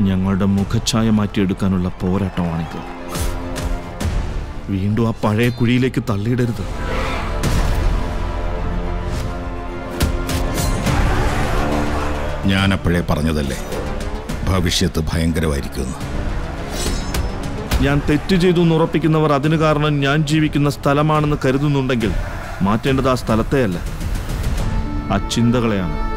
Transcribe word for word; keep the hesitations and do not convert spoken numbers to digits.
ഞങ്ങളുടെ മുഖഛായ മാറ്റിയെടുക്കാനുള്ള പോരാട്ടമാണിത്. വീണ്ടും ആ പഴയ കുഴിയിലേക്ക് തള്ളിയിടരുത്. ഞാനപ്പോഴേ പറഞ്ഞതല്ലേ ഭവിഷ്യത്ത് ഭയങ്കരമായിരിക്കുമെന്ന്. ഞാൻ തെറ്റ് ചെയ്തു എന്ന് ഉറപ്പിക്കുന്നവർ അതിന് കാരണം ഞാൻ ജീവിക്കുന്ന സ്ഥലമാണെന്ന് കരുതുന്നുണ്ടെങ്കിൽ മാറ്റേണ്ടത് ആ സ്ഥലത്തെയല്ല, ആ ചിന്തകളെയാണ്.